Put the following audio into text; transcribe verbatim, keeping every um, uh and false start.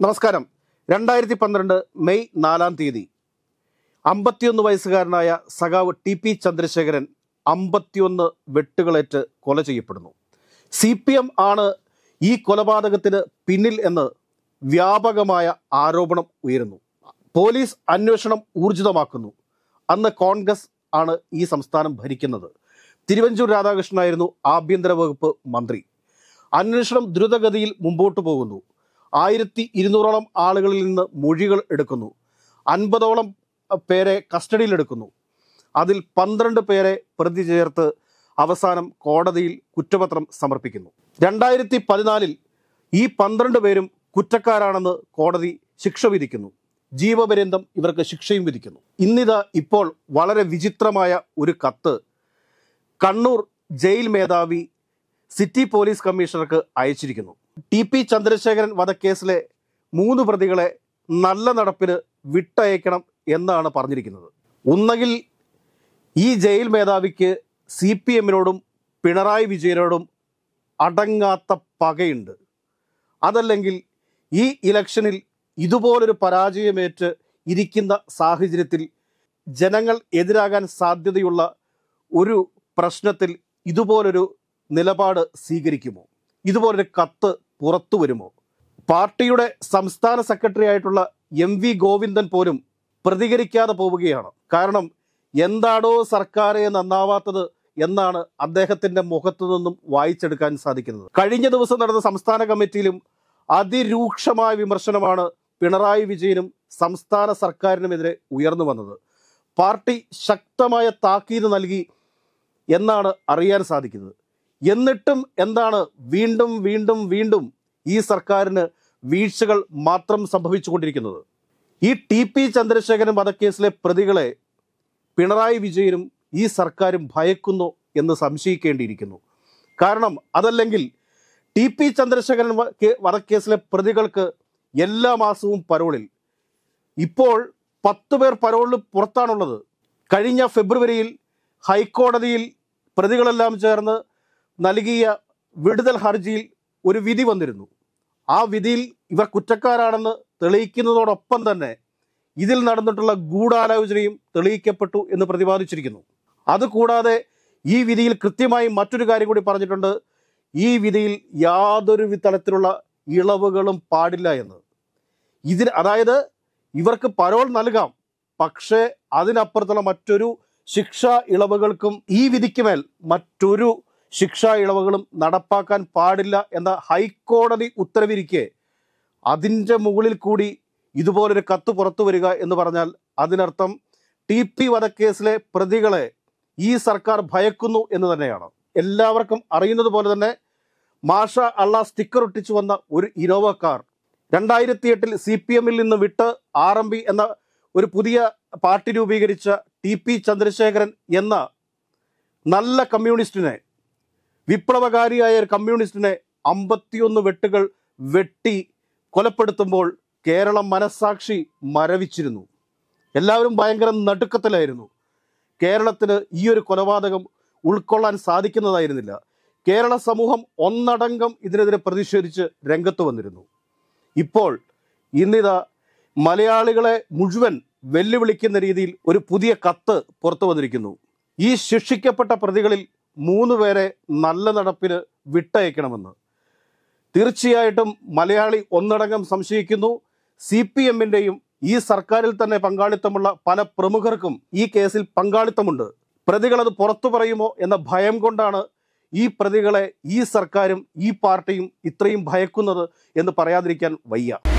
നമസ്കാരം. രണ്ടായിരത്തി പന്ത്രണ്ട് മെയ് നാലാം തീയതി അമ്പത്തിയൊന്ന് വയസ്സുകാരനായ സഖാവ് ടി പി ചന്ദ്രശേഖരൻ അമ്പത്തിയൊന്ന് വെട്ടുകളേറ്റ് കൊല ചെയ്യപ്പെടുന്നു. സി പി എം ആണ് ഈ കൊലപാതകത്തിന് പിന്നിൽ എന്ന് വ്യാപകമായ ആരോപണം ഉയരുന്നു. പോലീസ് അന്വേഷണം ഊർജിതമാക്കുന്നു. അന്ന് കോൺഗ്രസ് ആണ് ഈ സംസ്ഥാനം ഭരിക്കുന്നത്. തിരുവഞ്ചൂർ രാധാകൃഷ്ണനായിരുന്നു ആഭ്യന്തര വകുപ്പ് മന്ത്രി. അന്വേഷണം ദ്രുതഗതിയിൽ മുമ്പോട്ട് പോകുന്നു. ആയിരത്തി ഇരുന്നൂറോളം ആളുകളിൽ നിന്ന് മൊഴികൾ എടുക്കുന്നു. അൻപതോളം പേരെ കസ്റ്റഡിയിലെടുക്കുന്നു. അതിൽ പന്ത്രണ്ട് പേരെ പ്രതി ചേർത്ത് അവസാനം കോടതിയിൽ കുറ്റപത്രം സമർപ്പിക്കുന്നു. രണ്ടായിരത്തി പതിനാലിൽ ഈ പന്ത്രണ്ട് പേരും കുറ്റക്കാരാണെന്ന് കോടതി ശിക്ഷ വിധിക്കുന്നു. ജീവപര്യന്തം ഇവർക്ക് ശിക്ഷയും വിധിക്കുന്നു. ഇന്നിതാ ഇപ്പോൾ വളരെ വിചിത്രമായ ഒരു കത്ത് കണ്ണൂർ ജയിൽ മേധാവി സിറ്റി പോലീസ് കമ്മീഷണർക്ക് അയച്ചിരിക്കുന്നു. ടി പി ചന്ദ്രശേഖരൻ വധക്കേസിലെ മൂന്ന് പ്രതികളെ നല്ല നടപ്പിന് വിട്ടയക്കണം എന്നാണ് പറഞ്ഞിരിക്കുന്നത്. ഒന്നുകിൽ ഈ ജയിൽ മേധാവിക്ക് സി പി എമ്മിനോടും പിണറായി വിജയനോടും അടങ്ങാത്ത പകയുണ്ട്. അതല്ലെങ്കിൽ ഈ ഇലക്ഷനിൽ ഇതുപോലൊരു പരാജയമേറ്റ് ഇരിക്കുന്ന സാഹചര്യത്തിൽ ജനങ്ങൾ എതിരാകാൻ സാധ്യതയുള്ള ഒരു പ്രശ്നത്തിൽ ഇതുപോലൊരു നിലപാട് സ്വീകരിക്കുമോ? ഇതുപോലൊരു കത്ത് പുറത്തു വരുമോ? പാർട്ടിയുടെ സംസ്ഥാന സെക്രട്ടറി ആയിട്ടുള്ള എം വി ഗോവിന്ദൻ പോലും പ്രതികരിക്കാതെ പോവുകയാണ്. കാരണം എന്താണോ സർക്കാർ നന്നാവാത്തത് എന്നാണ് അദ്ദേഹത്തിന്റെ മുഖത്തു നിന്നും വായിച്ചെടുക്കാൻ സാധിക്കുന്നത്. കഴിഞ്ഞ ദിവസം നടന്ന സംസ്ഥാന കമ്മിറ്റിയിലും അതിരൂക്ഷമായ വിമർശനമാണ് പിണറായി വിജയനും സംസ്ഥാന സർക്കാരിനുമെതിരെ ഉയർന്നു വന്നത്. പാർട്ടി ശക്തമായ താക്കീത് നൽകി എന്നാണ് അറിയാൻ സാധിക്കുന്നത്. എന്നിട്ടും എന്താണ് വീണ്ടും വീണ്ടും വീണ്ടും ഈ സർക്കാരിന് വീഴ്ചകൾ മാത്രം സംഭവിച്ചുകൊണ്ടിരിക്കുന്നത്? ഈ ടി പി ചന്ദ്രശേഖരൻ വധക്കേസിലെ പ്രതികളെ പിണറായി വിജയനും ഈ സർക്കാരും ഭയക്കുന്നു എന്ന് സംശയിക്കേണ്ടിയിരിക്കുന്നു. കാരണം അതല്ലെങ്കിൽ ടി പി ചന്ദ്രശേഖരൻ വധക്കേസിലെ പ്രതികൾക്ക് എല്ലാ മാസവും പരോളിൽ, ഇപ്പോൾ പത്ത് പേർ പരോളിൽ പുറത്താണുള്ളത്. കഴിഞ്ഞ ഫെബ്രുവരിയിൽ ഹൈക്കോടതിയിൽ പ്രതികളെല്ലാം ചേർന്ന് നൽകിയ വിടുതൽ ഹർജിയിൽ ഒരു വിധി വന്നിരുന്നു. ആ വിധിയിൽ ഇവർ കുറ്റക്കാരാണെന്ന് തെളിയിക്കുന്നതോടൊപ്പം തന്നെ ഇതിൽ നടന്നിട്ടുള്ള ഗൂഢാലോചനയും തെളിയിക്കപ്പെട്ടു എന്ന് പ്രതിപാദിച്ചിരിക്കുന്നു. അതുകൂടാതെ ഈ വിധിയിൽ കൃത്യമായി മറ്റൊരു കാര്യം കൂടി പറഞ്ഞിട്ടുണ്ട്. ഈ വിധിയിൽ യാതൊരു തരത്തിലുള്ള ഇളവുകളും പാടില്ല എന്ന്. ഇതിന് അതായത് ഇവർക്ക് പരോൾ നൽകാം, പക്ഷേ അതിനപ്പുറത്തുള്ള മറ്റൊരു ശിക്ഷാ ഇളവുകൾക്കും ഈ വിധിക്ക് മേൽ മറ്റൊരു ശിക്ഷാ ഇളവുകളും നടപ്പാക്കാൻ പാടില്ല എന്ന ഹൈക്കോടതി ഉത്തരവിരിക്കെ അതിൻ്റെ മുകളിൽ കൂടി ഇതുപോലൊരു കത്ത് പുറത്തു വരിക എന്ന് പറഞ്ഞാൽ അതിനർത്ഥം ടി പി വധക്കേസിലെ പ്രതികളെ ഈ സർക്കാർ ഭയക്കുന്നു എന്ന് തന്നെയാണ്. എല്ലാവർക്കും അറിയുന്നത് പോലെ തന്നെ മാഷ അള്ള സ്റ്റിക്കർ ഒട്ടിച്ചു വന്ന ഒരു ഇനോവ കാർ രണ്ടായിരത്തി എട്ടിൽ സി പി എമ്മിൽ നിന്ന് വിട്ട് ആർ എം പി എന്ന ഒരു പുതിയ പാർട്ടി രൂപീകരിച്ച ടി പി ചന്ദ്രശേഖരൻ എന്ന നല്ല കമ്മ്യൂണിസ്റ്റിനെ, വിപ്ലവകാരിയായ ഒരു കമ്മ്യൂണിസ്റ്റിനെ അമ്പത്തിയൊന്ന് വെട്ടുകൾ വെട്ടി കൊലപ്പെടുത്തുമ്പോൾ കേരളം മനസ്സാക്ഷി മരവിച്ചിരുന്നു. എല്ലാവരും ഭയങ്കര നടുക്കത്തിലായിരുന്നു. കേരളത്തിന് ഈ ഒരു കൊലപാതകം ഉൾക്കൊള്ളാൻ സാധിക്കുന്നതായിരുന്നില്ല. കേരള സമൂഹം ഒന്നടങ്കം ഇതിനെതിരെ പ്രതിഷേധിച്ച് രംഗത്ത് വന്നിരുന്നു. ഇപ്പോൾ ഇന്നിതാ മലയാളികളെ മുഴുവൻ വെല്ലുവിളിക്കുന്ന രീതിയിൽ ഒരു പുതിയ കത്ത് പുറത്തു വന്നിരിക്കുന്നു. ഈ ശിക്ഷിക്കപ്പെട്ട പ്രതികളിൽ മൂന്ന് പേരെ നല്ല നടപ്പിന് വിട്ടയക്കണമെന്ന്. തീർച്ചയായിട്ടും മലയാളി ഒന്നടങ്കം സംശയിക്കുന്നു. സി പി എമ്മിൻ്റെയും ഈ സർക്കാരിൽ തന്നെ പങ്കാളിത്തമുള്ള പല പ്രമുഖർക്കും ഈ കേസിൽ പങ്കാളിത്തമുണ്ട്. പ്രതികൾ അത് പുറത്തു പറയുമോ എന്ന ഭയം കൊണ്ടാണ് ഈ പ്രതികളെ ഈ സർക്കാരും ഈ പാർട്ടിയും ഇത്രയും ഭയക്കുന്നത് എന്ന് പറയാതിരിക്കാൻ വയ്യ.